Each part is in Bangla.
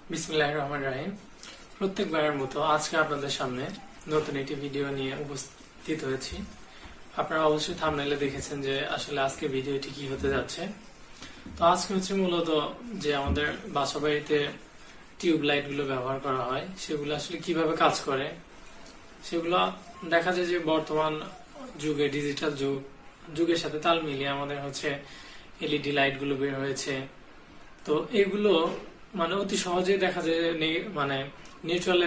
বিসমিল্লাহির রহমানির রহিম। প্রত্যেকবারের মতো আজকে আপনাদের সামনে নতুন একটি ভিডিও নিয়ে উপস্থিত হয়েছি। আপনারা অবশ্যই থাম্বনেইলে দেখেছেন যে আসলে আজকে ভিডিওটি কি হতে যাচ্ছে। তো আজকে হচ্ছে মূলত যে আমাদের বাসাবাড়িতে টিউব লাইট গুলো ব্যবহার করা হয় সেগুলো আসলে কিভাবে কাজ করে সেগুলো দেখা যায় যে বর্তমান যুগে ডিজিটাল যুগের সাথে তাল মিলিয়ে আমাদের হচ্ছে এলইডি লাইট গুলো বের হয়েছে। তো এগুলো মানে অতি সহজে দেখা যায় মানে নিউট্রাল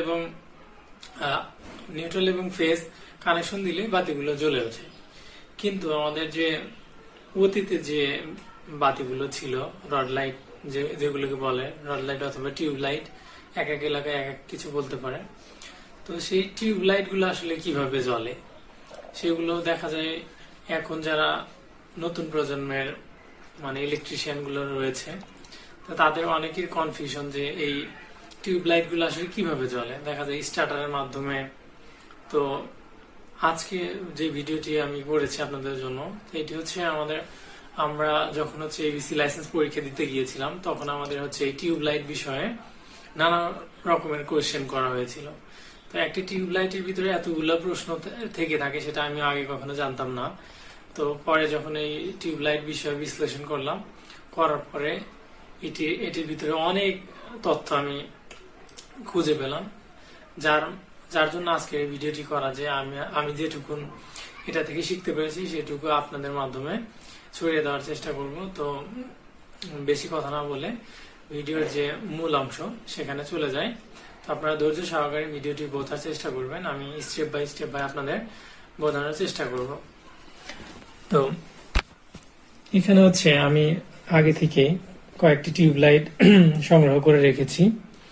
এবং ফেজ কানেকশন দিলে বাতিগুলো জ্বলে ওঠে। কিন্তু আমাদের যে অতীতে যে বাতিগুলো ছিল রড লাইট যেগুলোকে বলে রড লাইট অথবা টিউব লাইট, এক এক এলাকায় এক এক কিছু বলতে পারে। তো সেই টিউব লাইট গুলো আসলে কিভাবে জ্বলে সেগুলো দেখা যায় এখন যারা নতুন প্রজন্মের মানে ইলেকট্রিশিয়ান গুলো রয়েছে তাদের অনেকের কনফিউশন যে এই টিউব লাইট গুলো আসলে কিভাবে জ্বলে, দেখা যায় স্টার্টারের মাধ্যমে। তো আজকে যে ভিডিওটি আমি করেছি আপনাদের জন্য এটি হচ্ছে আমরা যখন হচ্ছে এবিসি লাইসেন্স পরীক্ষা দিতে গিয়েছিলাম তখন আমাদের হচ্ছে এই টিউব লাইট বিষয়ে নানা রকমের কোয়েশ্চেন করা হয়েছিল। তো একটি টিউব লাইটের ভিতরে এতগুলো প্রশ্ন থেকে থাকে সেটা আমি আগে কখনো জানতাম না। তো পরে যখন এই টিউব লাইট বিষয়ে বিশ্লেষণ করার পরে এটির ভিতরে অনেক তথ্য আমি খুঁজে পেলাম, যার জন্য আজকে এই ভিডিওটি করা, যে আমি যেটুকুন এটা থেকে শিখতে পেরেছি সেটুকু আপনাদের মাধ্যমে ছড়িয়ে দেওয়ার চেষ্টা করব। তো বেশি কথা না বলে ভিডিওর যে মূল অংশ সেখানে চলে যায়। তো আপনারা ধৈর্য সহকারে ভিডিওটি বোঝার চেষ্টা করবেন, আমি স্টেপ বাই আপনাদের বোঝানোর চেষ্টা করব। তো এখানে হচ্ছে আমি আগে থেকে কয়েকটি টিউব লাইট সংগ্রহ করে রেখেছি।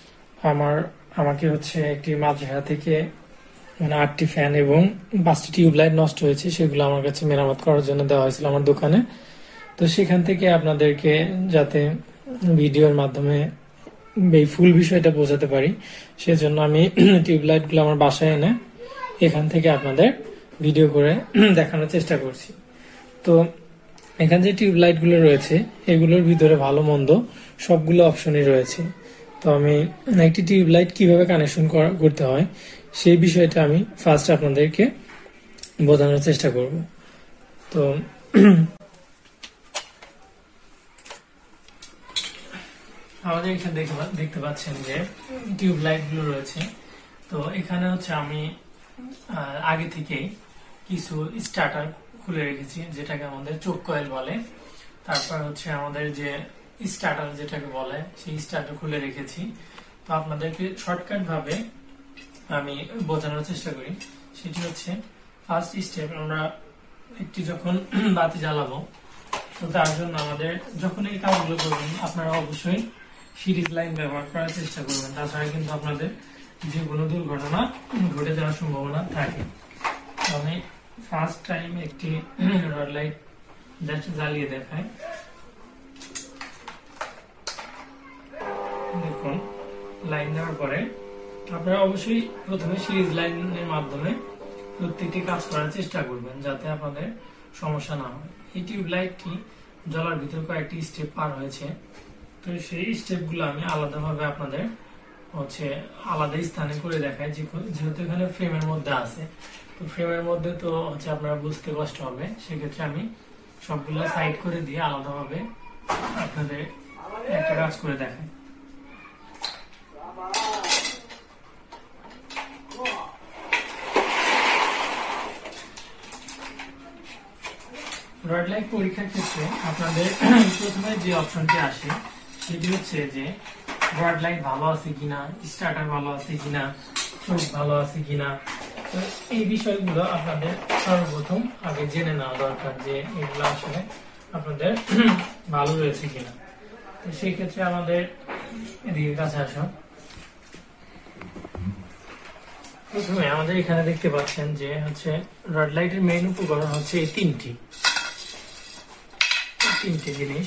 আমাকে হচ্ছে একটি মাদ্রাসা থেকে মানে 8টি ফ্যান এবং 5টি টিউব লাইট নষ্ট হয়েছে, সেগুলো আমার কাছে মেরামত করার জন্য দেওয়া হয়েছিল আমার দোকানে। তো সেখান থেকে আপনাদেরকে যাতে ভিডিওর মাধ্যমে এই ফুল বিষয়টা বোঝাতে পারি সেজন্য আমি টিউব লাইট গুলো আমার বাসায় এনে এখান থেকে আপনাদের ভিডিও করে দেখানোর চেষ্টা করছি। তো এখানে যে টিউব লাইট গুলো রয়েছে এগুলোর ভিতরে ভালো মন্দ সবগুলো অপশনই রয়েছে। তো আমি একটি টিউব লাইট কিভাবে কানেকশন করতে হয় সেই বিষয়টা আমি ফার্স্ট আপনাদেরকে বোঝানোর চেষ্টা করব। তো আমাদের এখানে দেখতে পাচ্ছেন যে টিউব লাইট গুলো রয়েছে। তো এখানে হচ্ছে আমি আগে থেকে কিছু স্টার্টার খুলে রেখেছি যেটাকে আমাদের চোখ কয়েল বলে। তারপর হচ্ছে আমাদের যে স্টার্টার যেটাকে বলে সেই স্টার্টার খুলে রেখেছি। তো আপনাদেরকে শর্টকাট ভাবে আমি বোঝানোর চেষ্টা করি। সেটি হচ্ছে ফার্স্ট স্টেপ, আমরা একটি যখন বাতি জ্বালাবো তো তার জন্য আমাদের যখন এই কাজগুলো করবেন আপনারা অবশ্যই সিরিজ লাইন ব্যবহার করার চেষ্টা করবেন, তাছাড়া কিন্তু আপনাদের যে কোনো দুর্ঘটনা ঘটে যাওয়ার সম্ভাবনা থাকে। আমি ফার্স্ট টাইম একটি রড লাইট জাস্ট জ্বালিয়ে দেখাই। দেখুন লাইন দেওয়ার পরে আপনারা অবশ্যই প্রথমে সিরিজ লাইনের মাধ্যমে প্রত্যেকটি কাজ করার চেষ্টা করবেন যাতে আপনাদের সমস্যা না হয়। এই টিউব লাইটটি জ্বলার ভিতরে কয়েকটি স্টেপ পার হয়েছে। তো সেই স্টেপ গুলো আমি আলাদাভাবে আপনাদের হচ্ছে আলাদা স্থানে করে দেখাই, যেহেতু এখানে ফ্রেমের মধ্যে আছে। তো ফ্রেমের মধ্যে তো হচ্ছে আপনারা বুঝতে কষ্ট হবে, সেক্ষেত্রে আমি সবগুলো সাইড করে দিয়ে আলাদাভাবে আপনাদের একটা কাজ করে দেখাই। রড লাইট পরীক্ষার ক্ষেত্রে আপনাদের প্রথমে যে অপশনটি আসে সেটি হচ্ছে যে রড লাইট ভালো আছে কিনা, স্টার্টার ভালো আছে কিনা, চোখ ভালো আছে কিনা। তো এই বিষয়গুলো আপনাদের সর্বপ্রথম আগে জেনে নেওয়া দরকার যে এগুলো আসলে আপনাদের ভালো রয়েছে কিনা। তো সেই ক্ষেত্রে আমাদের এদিকে কাছে আসুন। প্রথমে আমাদের এখানে দেখতে পাচ্ছেন যে হচ্ছে রড লাইটের মেইন উপকরণ হচ্ছে এই তিনটি জিনিস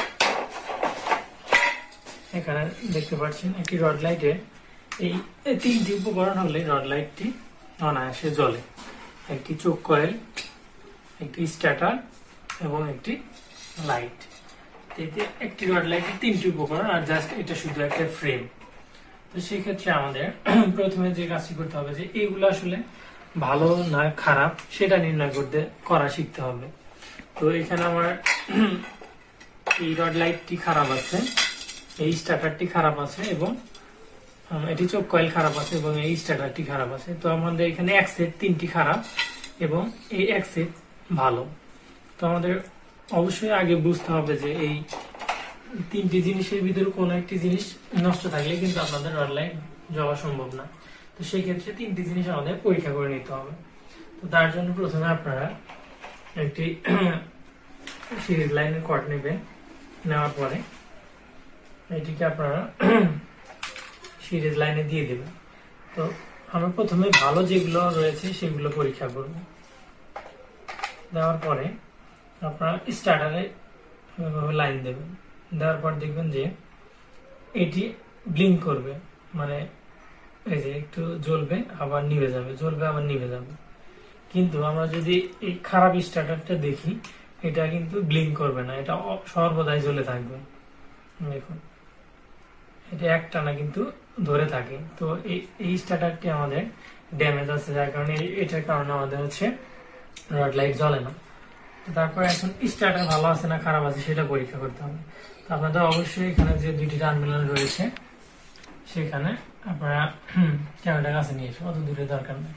এখানে দেখতে পাচ্ছেন। একটি রড লাইটের এই তিনটি উপকরণ হলে রড লাইটটি অনায়াসে জ্বলে। একটি চোখ কয়েল, একটি স্টার্টার এবং একটি লাইট। একটি রড লাইটের তিনটি উপকরণ, আর জাস্ট এটা শুধু একটা ফ্রেম। তো সেক্ষেত্রে আমাদের প্রথমে যে কাজটি করতে হবে যে এগুলো আসলে ভালো না খারাপ সেটা নির্ণয় করা শিখতে হবে। তো এখানে আমার এই রড লাইটটি খারাপ আছে, এই স্টার্টারটি খারাপ আছে এবং এটি চোখ কয়েল খারাপ আছে এবং এই স্টার্টারটি খারাপ আছে। তো আমাদের এখানে এক সেট 3টি খারাপ এবং এই এক সেট ভালো। তো আমাদের অবশ্যই আগে বুঝতে হবে যে এই 3টি জিনিসের ভিতরে কোনো একটি জিনিস নষ্ট থাকলে কিন্তু আপনাদের রড লাইট যাওয়া সম্ভব না। তো সেই ক্ষেত্রে 3টি জিনিস আমাদের পরীক্ষা করে নিতে হবে। তো তার জন্য প্রথমে আপনারা একটি সিরিজ লাইনের কর্ড নেবেন, নেওয়ার পরে এটিকে আপনারা সিরিজ লাইনে দিয়ে দেবেন। তো আমরা প্রথমে ভালো যেগুলো রয়েছে সেগুলো পরীক্ষা করব। দেওয়ার পরে আপনারা স্টার্টারে লাইন দেবেন, দেওয়ার পর দেখবেন যে এটি ব্লিঙ্ক করবে, মানে এই যে একটু জ্বলবে আবার নিভে যাবে, জ্বলবে আবার নিভে যাবে। কিন্তু আমরা যদি এই খারাপ স্টার্টারটা দেখি, এটা কিন্তু ব্লিঙ্ক করবে না, এটা সর্বদাই জ্বলে থাকবে। দেখুন এটা একটানা কিন্তু ধরে থাকে। তো এই স্টার্টারটি আমাদের ড্যামেজ আছে, যার কারণে এটার কারণে আমাদের হচ্ছে রড লাইট জ্বলে না। তারপর এখন স্টার্টার ভালো আছে না খারাপ আছে সেটা পরীক্ষা করতে হবে। তো আপনাদের অবশ্যই এখানে যে 2টি টার্মিনাল রয়েছে সেখানে আপনারা ক্যামেরাটা কাছে নিয়ে এসে, অত দূরে দরকার নেই।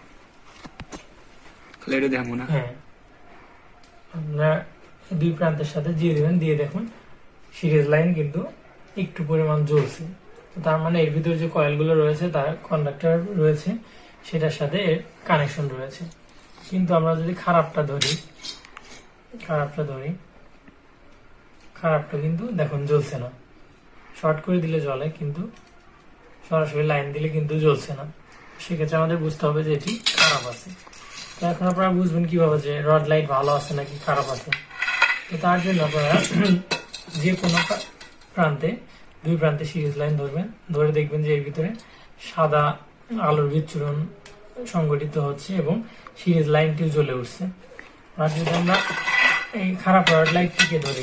হ্যাঁ, আপনারা 2 প্রান্তের সাথে দিয়ে দেবেন, দিয়ে দেখুন সিরিজ লাইন কিন্তু একটু পরিমাণ জ্বলছে। তার মানে এর ভিতরে যে কয়েলগুলো রয়েছে তার কন্ডাক্টর রয়েছে, সেটার সাথে এর কানেকশন রয়েছে। কিন্তু আমরা যদি খারাপটা ধরি খারাপটা কিন্তু দেখুন জ্বলছে না। শর্ট করে দিলে জ্বলে, কিন্তু সরাসরি লাইন দিলে কিন্তু জ্বলছে না। সেক্ষেত্রে আমাদের বুঝতে হবে যে এটি খারাপ আছে। তো এখন আপনারা বুঝবেন কিভাবে যে রড লাইট ভালো আছে নাকি খারাপ আছে। তো তার জন্য আপনারা যে কোনো প্রান্তে 2 প্রান্তে সিরিজ লাইন ধরবেন, ধরে দেখবেন যে এর ভিতরে সাদা আলোর বিচ্ছুরণ সংগঠিত হচ্ছে এবং সিরিজ লাইনটিও জ্বলে উঠছে। আর যদি আমরা এই খারাপ রড লাইটটিকে ধরি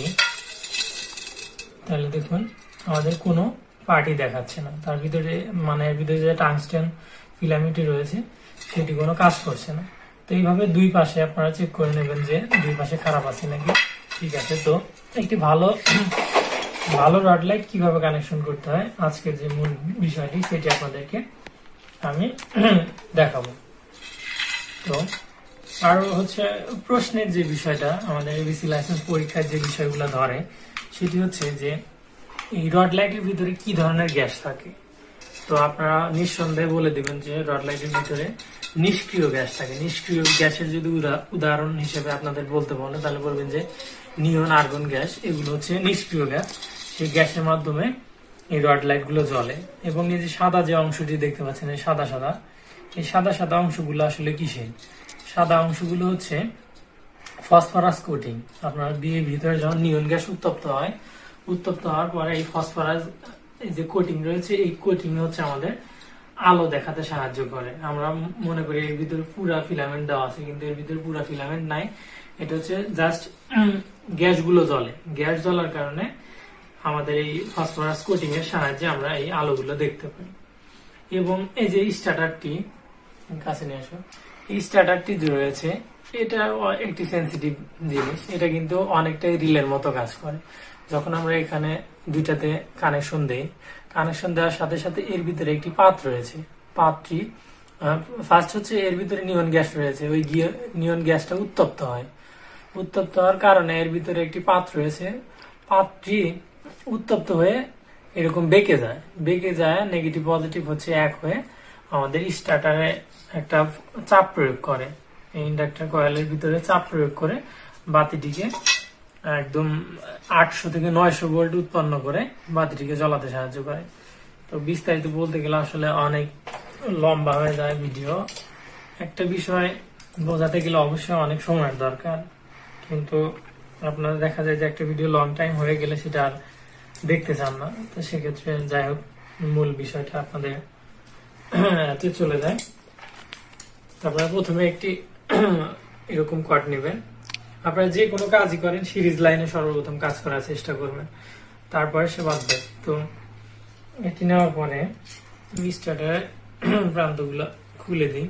তাহলে দেখুন আমাদের কোনো পার্টি দেখাচ্ছে না, তার ভিতরে মানে এর ভিতরে যে টাংস্টেন ফিলামেন্ট রয়েছে সেটি কোনো কাজ করছে না। তো এইভাবে 2 পাশে আপনারা চেক করে নেবেন যে 2 পাশে খারাপ আছে নাকি ঠিক আছে। তো একটি ভালো রড লাইট কিভাবে কানেকশন করতে হয় আজকের যে মূল বিষয়টি সেটি আপনাদেরকে আমি দেখাবো। তো আর হচ্ছে প্রশ্নের যে বিষয়টা আমাদের এবিসি লাইসেন্স পরীক্ষার যে বিষয়গুলো ধরে সেটি হচ্ছে যে এই রড লাইটের ভিতরে কি ধরনের গ্যাস থাকে। তো আপনারা নিঃসন্দেহে বলে দিবেন যে রড লাইটের ভিতরে নিষ্ক্রিয় গ্যাস থাকে। নিষ্ক্রিয় গ্যাসের যদি উদাহরণ হিসেবে আপনাদের বলতে বলে তাহলে বলবেন যে নিয়ন, আর্গন গ্যাস, এগুলো হচ্ছে নিষ্ক্রিয় গ্যাস। সেই গ্যাসের মাধ্যমে এই রড লাইট গুলো জ্বলে। এবং এই যে সাদা যে অংশটি দেখতে পাচ্ছেন, এই সাদা সাদা অংশগুলো আসলে কিসের? সাদা অংশগুলো হচ্ছে ফসফরাস কোটিং। আপনার বিয়ের ভিতরে যখন নিয়ন গ্যাস উত্তপ্ত হওয়ার পরে এই ফসফরাস যে কোটিং রয়েছে, এই কোটিং হচ্ছে আমাদের আলো দেখাতে সাহায্য করে। আমরা মনে করি এর ভিতরে পুরা ফিলামেন্ট দেওয়া আছে, কিন্তু এর ভিতরে পুরা ফিলামেন্ট নাই। এটা হচ্ছে জাস্ট গ্যাসগুলো জ্বলে। গ্যাস জ্বলার কারণে আমাদের এই ফসফরাস কোটিং এর সাহায্যে আমরা এই আলোগুলো দেখতে পাই। এবং এই যে স্টার্টারটি কাছে নিয়ে আসো, এই স্টার্টারটি যে রয়েছে এটা একটি সেন্সিটিভ জিনিস। এটা কিন্তু অনেকটাই রিলের মতো কাজ করে। যখন আমরা এখানে 2টাতে কানেকশন দেই, কানেকশন দেওয়ার সাথে সাথে এর ভিতরে একটি পাত রয়েছে। পাতটি ফার্স্ট হচ্ছে এর ভিতরে নিয়ন গ্যাস রয়েছে, ওই নিয়ন গ্যাসটা উত্তপ্ত হয়। উত্তপ্ত হওয়ার কারণে এর ভিতরে একটি পাত রয়েছে। পাতটি উত্তপ্ত হয়ে এরকম বেঁকে যায়, নেগেটিভ পজিটিভ হচ্ছে এক হয়ে আমাদের স্টার্টারে একটা চাপ প্রয়োগ করে। এই ইন্ডাক্টর কয়েলের ভিতরে চাপ প্রয়োগ করে বাতিটিকে একদম 800 থেকে 900 ভোল্ট উৎপন্ন করে বাতিটিকে জ্বলাতে সাহায্য করে। তো বিস্তারিত বলতে গেলে আসলে অনেক লম্বা হয়ে যায় ভিডিও। একটা বিষয় বোঝাতে গেলে অবশ্যই অনেক সময়ের দরকার, কিন্তু আপনারা দেখা যায় যে একটা ভিডিও লং টাইম হয়ে গেলে সেটা আর দেখতে চান না। তো সেক্ষেত্রে যাই হোক মূল বিষয়টা আপনাদের চলে যায়। আপনারা প্রথমে একটি এরকম কর্ড নেবেন। আপনারা যে কোনো কাজই করেন সিরিজ লাইনে সর্বপ্রথম কাজ করার চেষ্টা করবেন, তারপরে সে বাঁধবে। তো এটি নেওয়ার পরে স্টার্টারের প্রান্তগুলো খুলে দিই।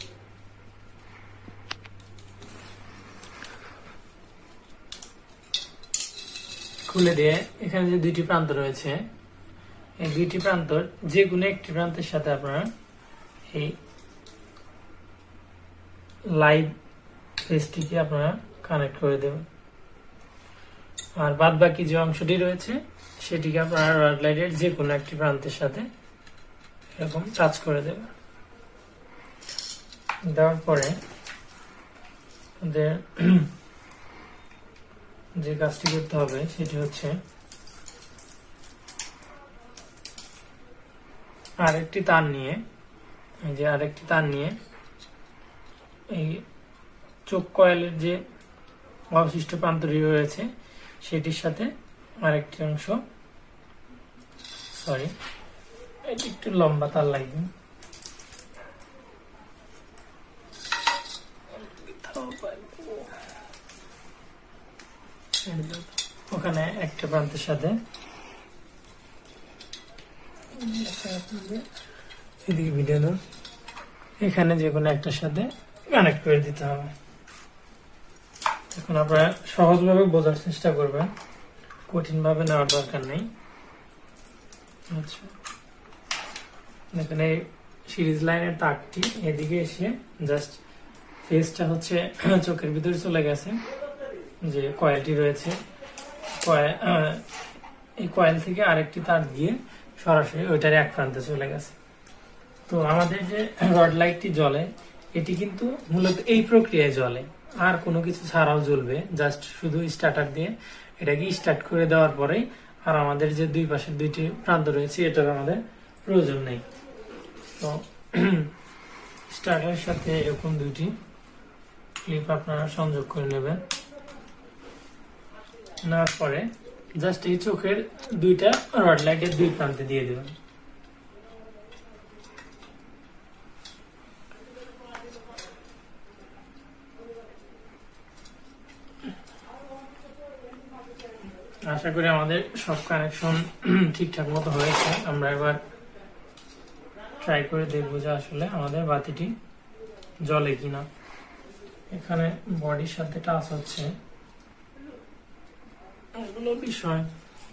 খুলে দিয়ে এখানে যে দুইটি প্রান্ত রয়েছে, এই দুইটি প্রান্তর যে কোনো একটি প্রান্তের সাথে আপনারা এই লাইভ ফেসটিকে আপনারা কানেক্ট করে দেবেন। আর বাদ বাকি যে অংশটি রয়েছে সেটিকে আপনারা রড লাইটের যে কোনো একটি প্রান্তের সাথে এরকম টাচ করে দেবেন। দেওয়ার পরে যে কাজটি করতে হবে সেটি হচ্ছে আরেকটি তার নিয়ে এই চোখ কয়েলের যে অবশিষ্ট প্রান্তটি রয়েছে সেটির সাথে আরেকটি অংশ, সরি এটি একটু লম্বা তার লাগবে, ওখানে একটা প্রান্তের সাথে এদিকে ভিডিও এখানে যে কোনো একটার সাথে কানেক্ট করে দিতে হবে। এখন আপনারা সহজভাবে বোঝার চেষ্টা করবেন, কঠিন ভাবে নেওয়ার দরকার নেই। আচ্ছা, দেখুন এই সিরিজ লাইনের তারটি এদিকে এসে জাস্ট ফেসটা হচ্ছে চোখের ভিতরে চলে গেছে, যে কয়েলটি রয়েছে এই কয়েল থেকে আরেকটি তার দিয়ে সরাসরি ওইটার এক প্রান্তে চলে গেছে। তো আমাদের যে রড লাইটটি জ্বলে এটি কিন্তু মূলত এই প্রক্রিয়ায় জ্বলে, আর কোনো কিছু ছাড়াও জ্বলবে, জাস্ট শুধু স্টার্টার দিয়ে এটাকে স্টার্ট করে দেওয়ার পরেই আর আমাদের যে দুই পাশের দুইটি প্রান্ত রয়েছে এটার আমাদের প্রয়োজন নেই। তো স্টার্টারের সাথে এরকম দুইটি ক্লিপ আপনারা সংযোগ করে নেবেন। নেওয়ার পরে জাস্ট এই চোখের দুইটা রড লাইটের দুই প্রান্তে দিয়ে দেবেন। আশা করি আমাদের সব কানেকশন ঠিকঠাক মতো হয়েছে। আমরা এবার ট্রাই করে দেখবো যে আসলে আমাদের বাতিটি জ্বলে কিনা। এখানে বডির সাথে টাচ হচ্ছে, এগুলো বিষয়।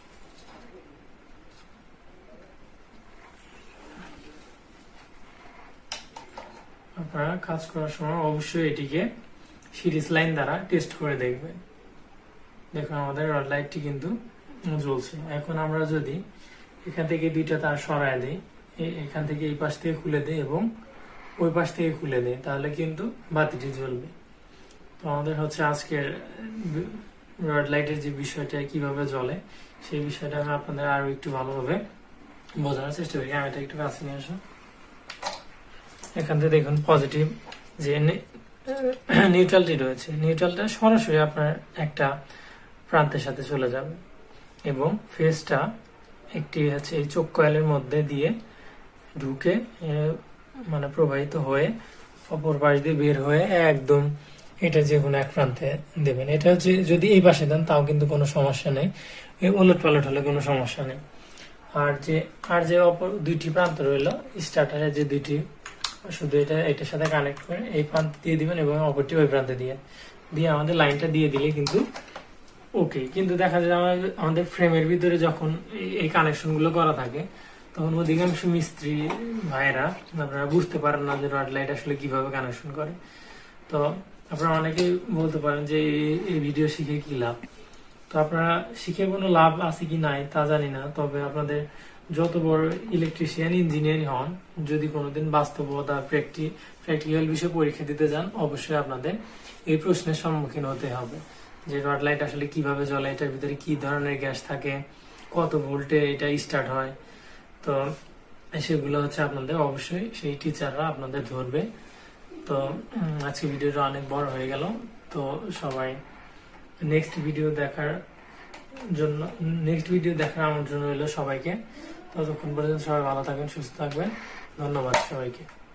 আপনারা কাজ করার সময় অবশ্যই এটিকে সিরিজ লাইন দ্বারা টেস্ট করে দেখবেন। দেখুন আমাদের রড লাইটটি কিন্তু জ্বলছে। এখন আমরা যদি এখান থেকে দুইটা তার সরায় দিই, এখান থেকে এই পাশ থেকে খুলে দিই এবং ওই পাশ থেকে খুলে দিই, তাহলে কিন্তু বাতিটি জ্বলবে। তো আমাদের হচ্ছে আজকের রড লাইটের যে বিষয়টা কিভাবে জ্বলে সেই বিষয়টা আমি আপনাদের আরো একটু ভালোভাবে বোঝানোর চেষ্টা করি। আমি এটা একটু কাছে নিয়ে আসো। এখান থেকে দেখুন পজিটিভ যে নিউট্রালটি রয়েছে, নিউট্রালটা সরাসরি আপনার একটা প্রান্তের সাথে চলে যাবে এবং ফেসটা একটি হচ্ছে এই চোখ কয়েলের মধ্যে দিয়ে ঢুকে মানে প্রবাহিত হয়ে অপর পাশ দিয়ে বের হয়ে একদম এটা যে কোনো এক প্রান্তে দেবেন। এটা হচ্ছে যদি এই পাশে দেন তাও কিন্তু কোনো সমস্যা নেই, উলট পালট হলে কোনো সমস্যা নেই। আর যে অপর দুইটি প্রান্ত রইল স্টার্টারের যে দুইটি, শুধু এটার সাথে কানেক্ট করে এই প্রান্ত দিয়ে দিবেন এবং অপরটি ওই প্রান্তে দিয়ে আমাদের লাইনটা দিয়ে দিলে কিন্তু ওকে। কিন্তু দেখা যায় আমাদের ফ্রেমের ভিতরে যখন এই কানেকশন গুলো করা থাকে তখন অধিকাংশ মিস্ত্রি ভাইরা আপনারা বুঝতে পারেন না যে রড লাইট আসলে কিভাবে কানেকশন করে। তো আপনারা অনেকে বলতে পারেন যে এই ভিডিও শিখে কি লাভ। তো আপনারা শিখে কোনো লাভ আছে কি নাই তা জানি না, তবে আপনাদের যত বড় ইলেকট্রিশিয়ান ইঞ্জিনিয়ার হন, যদি কোনোদিন বাস্তবতা প্র্যাকটিক্যাল বিষয়ে পরীক্ষা দিতে যান, অবশ্যই আপনাদের এই প্রশ্নের সম্মুখীন হতে হবে যে রড লাইট আসলে কিভাবে জ্বলে, এটার ভিতরে কি ধরনের গ্যাস থাকে, কত ভোল্টে এটা স্টার্ট হয়। তো সেগুলো হচ্ছে আপনাদের অবশ্যই সেই টিচাররা আপনাদের ধরবে। তো আজকে ভিডিওটা অনেক বড় হয়ে গেল। তো সবাই নেক্সট ভিডিও দেখার আমন্ত্রণ রইল সবাইকে। ততক্ষণ পর্যন্ত সবাই ভালো থাকবেন, সুস্থ থাকবেন। ধন্যবাদ সবাইকে।